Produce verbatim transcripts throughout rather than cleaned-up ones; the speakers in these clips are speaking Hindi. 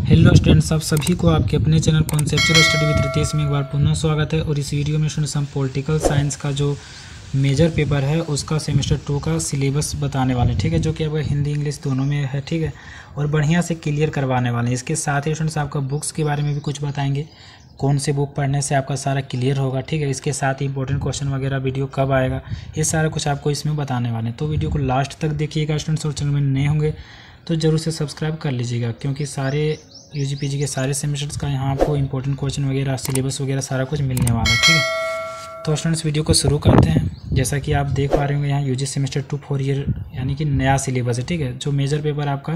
हेलो स्टूडेंट्स, आप सभी को आपके अपने channel conceptual study with Ritesh में एक बार पुनः स्वागत है। और इस वीडियो में स्टूडेंट्स हम पॉलिटिकल साइंस का जो मेजर पेपर है उसका सेमेस्टर टू का सिलेबस बताने वाले हैं, ठीक है, जो कि आपका हिंदी इंग्लिश दोनों में है, ठीक है, और बढ़िया से क्लियर करवाने वाले हैं। इसके साथ ही स्टूडेंट्स आपका बुक्स के बारे में भी कुछ बताएंगे, कौन से बुक पढ़ने से आपका सारा क्लियर होगा, ठीक है। इसके साथ ही इंपॉर्टेंट क्वेश्चन वगैरह वीडियो कब आएगा, ये सारा कुछ आपको इसमें बताने वाले हैं। तो वीडियो को लास्ट तक देखिएगा स्टूडेंट्स, और चैनल में नए होंगे तो ज़रूर से सब्सक्राइब कर लीजिएगा, क्योंकि सारे यूजी पीजी के सारे सेमेस्टर्स का यहाँ आपको इंपॉर्टेंट क्वेश्चन वगैरह सिलेबस वगैरह सारा कुछ मिलने वाला है, ठीक है। तो स्टूडेंट्स वीडियो को शुरू करते हैं। जैसा कि आप देख पा रहे होंगे यहाँ UG semester two four year यानी कि नया सिलेबस है, ठीक है, जो मेजर पेपर आपका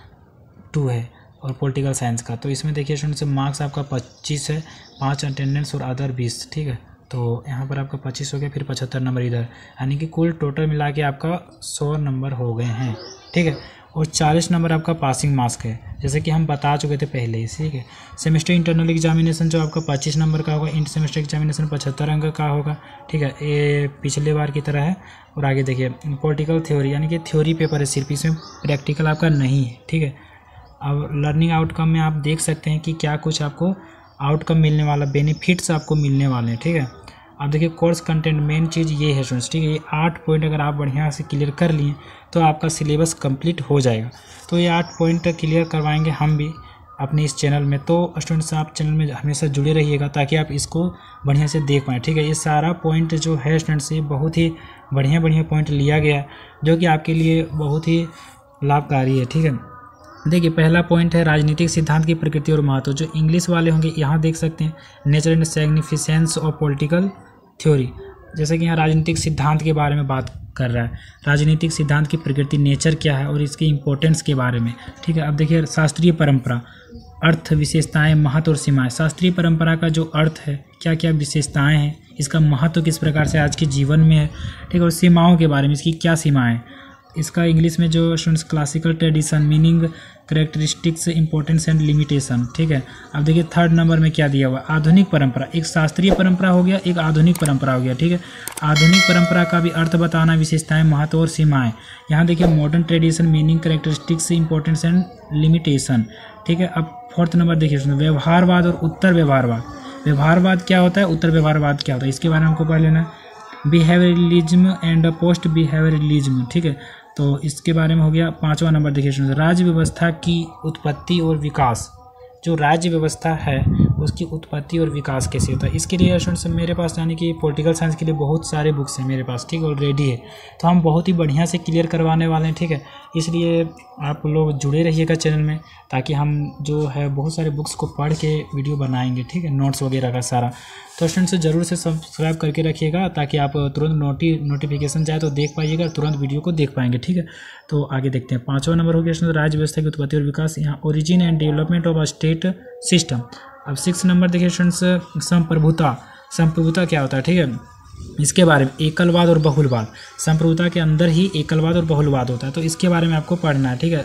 टू है और पॉलिटिकल साइंस का। तो इसमें देखिए स्टूडेंट्स मार्क्स आपका पच्चीस है, पाँच अटेंडेंस और अदर बीस, ठीक है। तो यहाँ पर आपका पच्चीस हो गया, फिर पचहत्तर नंबर इधर, यानी कि कुल टोटल मिला के आपका सौ नंबर हो गए हैं, ठीक है। और चालीस नंबर आपका पासिंग मार्क्स है, जैसे कि हम बता चुके थे पहले ही, ठीक है। सेमेस्टर इंटरनल एग्जामिनेशन जो आपका पच्चीस नंबर का होगा, इंटर सेमेस्टर एग्जामिनेशन पचहत्तर अंक का होगा, ठीक है, ये पिछले बार की तरह है। और आगे देखिए पॉलिटिकल थ्योरी यानी कि थ्योरी पेपर है सिर्फ, इसमें प्रैक्टिकल आपका नहीं है, ठीक है। अब लर्निंग आउटकम में आप देख सकते हैं कि क्या कुछ आपको आउटकम मिलने वाला, बेनिफिट्स आपको मिलने वाले हैं, ठीक है। अब देखिए कोर्स कंटेंट मेन चीज़ ये है स्टूडेंट्स, ठीक है। ये आठ पॉइंट अगर आप बढ़िया से क्लियर कर लिए तो आपका सिलेबस कंप्लीट हो जाएगा। तो ये आठ पॉइंट क्लियर करवाएंगे हम भी अपने इस चैनल में। तो स्टूडेंट्स आप चैनल में हमेशा जुड़े रहिएगा ताकि आप इसको बढ़िया से देख पाएँ, ठीक है। ये सारा पॉइंट जो है स्टूडेंट्स, ये बहुत ही बढ़िया बढ़िया पॉइंट लिया गया है जो कि आपके लिए बहुत ही लाभकारी है, ठीक है। देखिए पहला पॉइंट है राजनीतिक सिद्धांत की प्रकृति और महत्व। जो इंग्लिश वाले होंगे यहाँ देख सकते हैं nature and significance of political theory, जैसे कि यहाँ राजनीतिक सिद्धांत के बारे में बात कर रहा है। राजनीतिक सिद्धांत की प्रकृति, नेचर क्या है और इसकी इंपॉर्टेंस के बारे में, ठीक है। अब देखिए शास्त्रीय परंपरा, अर्थ, विशेषताएं, महत्व और सीमाएं। शास्त्रीय परंपरा का जो अर्थ है, क्या क्या विशेषताएं हैं, इसका महत्व किस प्रकार से आज के जीवन में है, ठीक है, और सीमाओं के बारे में, इसकी क्या सीमाएं। इसका इंग्लिश में जो students classical tradition, meaning, characteristics, importance and limitation, ठीक है। अब देखिए थर्ड नंबर में क्या दिया हुआ, आधुनिक परंपरा। एक शास्त्रीय परंपरा हो गया, एक आधुनिक परंपरा हो गया, ठीक है। आधुनिक परंपरा का भी अर्थ बताना, विशेषताएं, महत्व और सीमाएं। यहाँ देखिए modern tradition, meaning, characteristics, importance and limitation, ठीक है। अब फोर्थ नंबर देखिए व्यवहारवाद और उत्तर व्यवहारवाद। व्यवहारवाद क्या होता है, उत्तर व्यवहारवाद क्या होता है, इसके बारे में हमको पढ़ लेना है। बिहेवियरलिज्म एंड पोस्ट बिहेवियरलिज्म, ठीक है। तो इसके बारे में हो गया। पांचवा नंबर देखिए राज्य व्यवस्था की उत्पत्ति और विकास। जो राज्य व्यवस्था है उसकी उत्पत्ति और विकास कैसे होता है, इसके लिए स्टूडेंट्स मेरे पास यानी कि पॉलिटिकल साइंस के लिए बहुत सारे बुक्स हैं मेरे पास, ठीक है, ऑलरेडी है। तो हम बहुत ही बढ़िया से क्लियर करवाने वाले हैं, ठीक है। इसलिए आप लोग जुड़े रहिएगा चैनल में, ताकि हम जो है बहुत सारे बुक्स को पढ़ के वीडियो बनाएंगे, ठीक है, नोट्स वगैरह का सारा। तो स्टूडेंट्स ज़रूर से सब्सक्राइब करके रखिएगा ताकि आप तुरंत नोटी नोटिफिकेशन जाए तो देख पाइएगा, तुरंत वीडियो को देख पाएंगे, ठीक है। तो आगे देखते हैं। पाँचवा नंबर हो गया स्टूडेंट्स राज्य व्यवस्था की उत्पत्ति और विकास, यहाँ origin and development of a state system. अब सिक्स नंबर देखिए स्टूडेंट्स संप्रभुता। संप्रभुता क्या होता है, ठीक है, इसके बारे में। एकलवाद और बहुलवाद, संप्रभुता के अंदर ही एकलवाद और बहुलवाद होता है, तो इसके बारे में आपको पढ़ना है, ठीक है।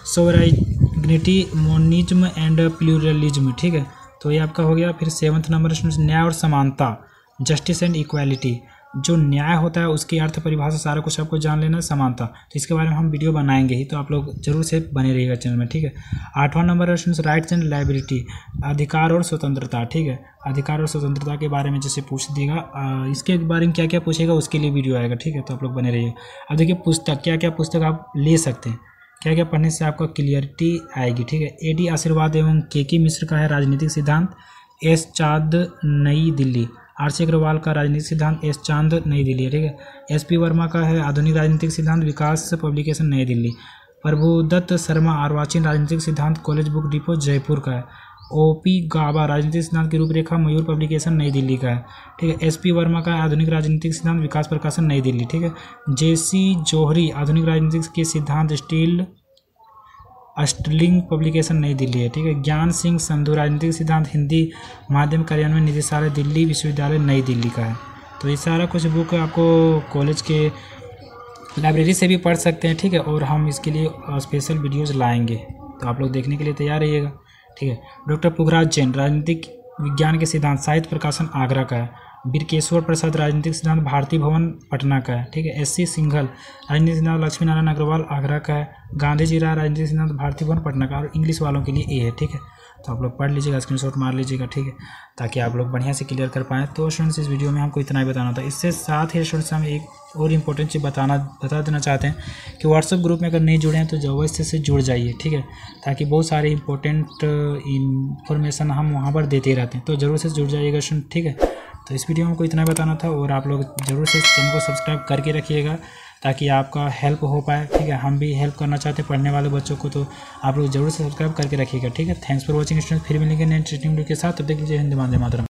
सोवरेनिटी, मोनिज्म एंड प्लूरलिज्म, ठीक है। तो ये आपका हो गया। फिर सेवन्थ नंबर स्टूडेंट्स न्याय और समानता, जस्टिस एंड इक्वालिटी। जो न्याय होता है उसकी अर्थ परिभाषा सारा कुछ आपको जान लेना है। समानता, तो इसके बारे में हम वीडियो बनाएंगे ही, तो आप लोग जरूर से बने रहिएगा चैनल में, ठीक है। आठवां नंबर स्टूडेंट्स राइट्स एंड लायबिलिटी, अधिकार और स्वतंत्रता, ठीक है। अधिकार और स्वतंत्रता के बारे में जैसे पूछ देगा, इसके बारे में क्या क्या पूछेगा उसके लिए वीडियो आएगा, ठीक है, तो आप लोग बने रहिए। अब देखिए पुस्तक, क्या क्या पुस्तक आप ले सकते हैं, क्या क्या पढ़ने से आपका क्लियरिटी आएगी, ठीक है। ए डी आशीर्वाद एवं के के मिश्र का है राजनीतिक सिद्धांत, एस चांद नई दिल्ली। आर सी अग्रवाल का राजनीतिक सिद्धांत, एस चांद नई दिल्ली, ठीक है। एस पी वर्मा का है आधुनिक राजनीतिक सिद्धांत, विकास पब्लिकेशन नई दिल्ली। प्रभुदत्त शर्मा अर्वाचीन राजनीतिक सिद्धांत, कॉलेज बुक डिपो जयपुर का है। ओ पी गाबा राजनीतिक सिद्धांत की रूपरेखा, मयूर पब्लिकेशन नई दिल्ली का है, ठीक है। एस पी वर्मा का आधुनिक राजनीतिक सिद्धांत, विकास प्रकाशन नई दिल्ली, ठीक है। जे सी जोहरी आधुनिक राजनीतिक के सिद्धांत, स्टील अस्टलिंग पब्लिकेशन नई दिल्ली है, ठीक है। ज्ञान सिंह संधू राजनीतिक सिद्धांत, हिंदी माध्यम कार्यान्वयन निदेशालय दिल्ली विश्वविद्यालय नई दिल्ली का है। तो ये सारा कुछ बुक आपको कॉलेज के लाइब्रेरी से भी पढ़ सकते हैं, ठीक है, और हम इसके लिए स्पेशल वीडियोज़ लाएंगे, तो आप लोग देखने के लिए तैयार रहिएगा, ठीक है। डॉक्टर पुखराज जैन राजनीतिक विज्ञान के सिद्धांत, साहित्य प्रकाशन आगरा का है। बीरकेश्वर प्रसाद राजनीतिक सिद्धांत भारती भवन पटना का है, ठीक है। एस सी सिंघल राजनीतिक सिद्धांत लक्ष्मी नारायण अग्रवाल आगरा का है। गांधी जी राय राजनीतिक सिद्धांत भारती भवन पटना का, और इंग्लिश वालों के लिए ए है, ठीक है। तो आप लोग पढ़ लीजिएगा, स्क्रीनशॉट मार लीजिएगा, ठीक है, ताकि आप लोग बढ़िया से क्लियर कर पाएँ। तो स्टूडेंट्स इस वीडियो में हमको इतना ही बताना था। इससे साथ ही स्टूडेंट्स हम एक और इम्पोर्टेंट चीज़ बताना बता देना चाहते हैं कि व्हाट्सएप ग्रुप में अगर नहीं जुड़े हैं तो जरूर इससे से जुड़ जाइए, ठीक है, ताकि बहुत सारे इंपॉर्टेंट इंफॉर्मेशन हम वहाँ पर देते रहते हैं। तो ज़रूर से जुड़ जाइएगा स्टूडेंट, ठीक है। तो इस वीडियो में को इतना बताना था, और आप लोग ज़रूर से चैनल को सब्सक्राइब करके रखिएगा ताकि आपका हेल्प हो पाए, ठीक है। हम भी हेल्प करना चाहते हैं पढ़ने वाले बच्चों को, तो आप लोग जरूर से सब्सक्राइब करके रखिएगा, ठीक है। Thanks for watching students. फिर मिलेंगे नए इंटरेस्टिंग वीडियो के साथ, तब तक लीजिए हिंद वंदे मातरम।